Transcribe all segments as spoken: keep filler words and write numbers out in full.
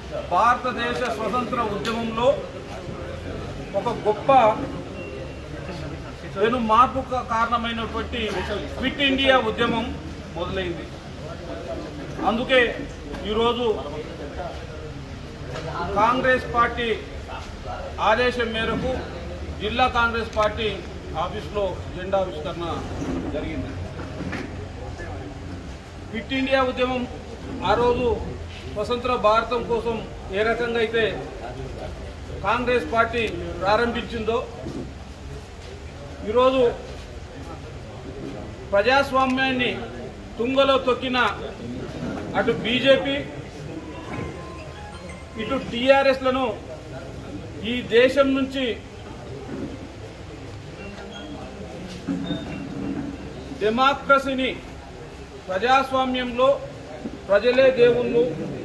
భారతదేశ స్వతంత్ర ఉద్యమంలో ఒక గొప్ప పెను మార్పుకు కారణమైనటువంటి క్విట్ ఇండియా ఉద్యమం మొదలైంది. అందుకే ఈరోజు కాంగ్రెస్ పార్టీ ఆదేశం మేరకు జిల్లా కాంగ్రెస్ పార్టీ ఆఫీసులో జెండా ఆవిష్కరణ జరిగింది. క్విట్ ఇండియా ఉద్యమం ఆ రోజు స్వతంత్ర భారతం కోసం ఏ రకంగా అయితే కాంగ్రెస్ పార్టీ ప్రారంభించిందో ఈరోజు ప్రజాస్వామ్యాన్ని తుంగలో తొక్కిన అటు బీజేపీ ఇటు టీఆర్ఎస్లను ఈ దేశం నుంచి డెమోక్రసీని, ప్రజాస్వామ్యంలో ప్రజలే దేవుళ్ళు,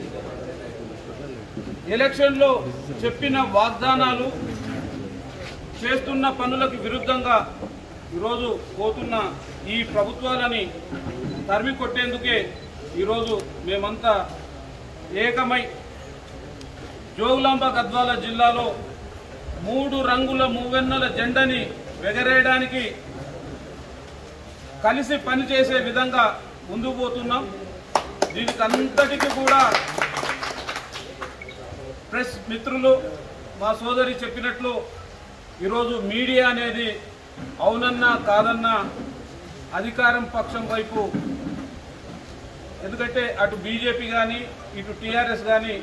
ఎలక్షన్లో చెప్పిన వాగ్దానాలు చేస్తున్న పనులకు విరుద్ధంగా ఈరోజు పోతున్న ఈ ప్రభుత్వాలని తరిమి కొట్టేందుకే ఈరోజు మేమంతా ఏకమై జోగులాంబ గద్వాల జిల్లాలో మూడు రంగుల మూవెన్నెల జెండాని ఎగరేయడానికి కలిసి పనిచేసే విధంగా ముందుకు పోతున్నాం. దీనికి అంతటికీ కూడా ప్రెస్ మిత్రులు, మా సోదరి చెప్పినట్లు ఈరోజు మీడియా అనేది అవునన్నా కాదన్నా అధికారం పక్షం వైపు, ఎందుకంటే అటు బీజేపీ కానీ ఇటు టీఆర్ఎస్ కానీ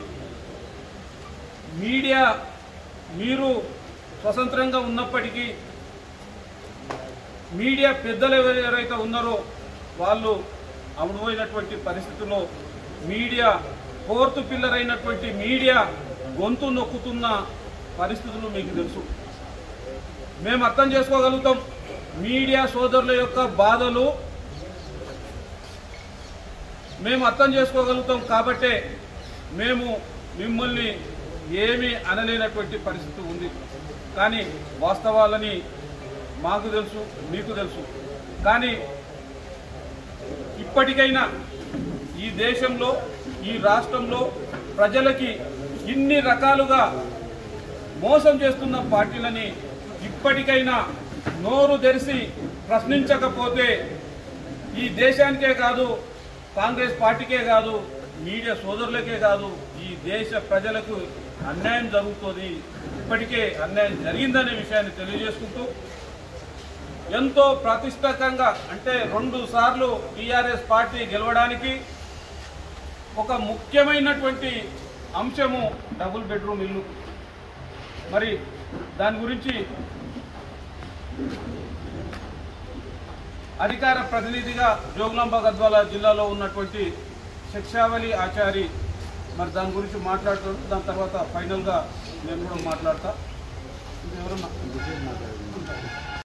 మీడియా మీరు స్వతంత్రంగా ఉన్నప్పటికీ మీడియా పెద్దలు ఎవరైతే ఉన్నారో వాళ్ళు అమలుపోయినటువంటి పరిస్థితుల్లో మీడియా ఫోర్త్ పిల్లర్ అయినటువంటి మీడియా గొంతు నొక్కుతున్న పరిస్థితులు మీకు తెలుసు. మేము అర్థం చేసుకోగలుగుతాం మీడియా సోదరుల యొక్క బాధలు, మేము అర్థం చేసుకోగలుగుతాం. కాబట్టే మేము మిమ్మల్ని ఏమీ అనలేనటువంటి పరిస్థితి ఉంది. కానీ వాస్తవాలని మాకు తెలుసు, మీకు తెలుసు. కానీ ఇప్పటికైనా ఈ దేశంలో, ఈ రాష్ట్రంలో ప్రజలకి ఇన్ని రకాలుగా మోసం చేస్తున్న పార్టీలని ఇప్పటికైనా నోరు తెరిచి ప్రశ్నించకపోతే ఈ దేశానికే కాదు, కాంగ్రెస్ పార్టీకే కాదు, మీడియా సోదరులకే కాదు, ఈ దేశ ప్రజలకు అన్యాయం జరుగుతుంది. ఇప్పటికే అన్యాయం జరిగిందనే విషయాన్ని తెలియజేసుకుంటూ ఎంతో ప్రతిష్టాత్మకంగా, అంటే రెండు సార్లు టీఆర్ఎస్ పార్టీ గెలవడానికి ఒక ముఖ్యమైనటువంటి అంశము డబుల్ బెడ్రూమ్ ఇల్లు. మరి దాని గురించి అధికార ప్రతినిధిగా జోగులాంబ గద్వాల జిల్లాలో ఉన్నటువంటి శిక్షావళి ఆచారి మరి దాని గురించి మాట్లాడుతూ, దాని తర్వాత ఫైనల్గా నేను కూడా మాట్లాడతా. ఎవరన్నా